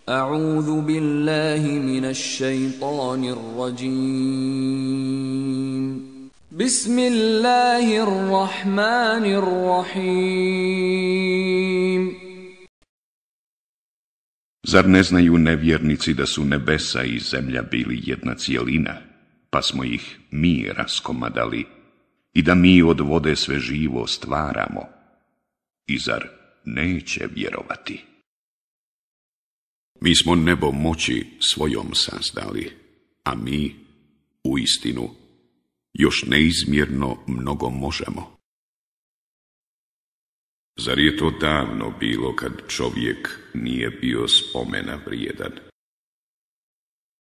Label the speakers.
Speaker 1: أعوذ بالله من الشيطان الرجيم بسم الله الرحمن الرحيم.
Speaker 2: Zar ne znaju nevjernici da su nebesa i zemlja bili jedna cijelina, pa smo ih mi raskomadali i da mi od vode sve živo stvaramo? I zar neće vjerovati?
Speaker 3: Mi smo nebo moći svojom sazdali, a mi, uistinu, još neizmjerno mnogo možemo. Zar je to davno bilo kad čovjek nije bio spomena vrijedan?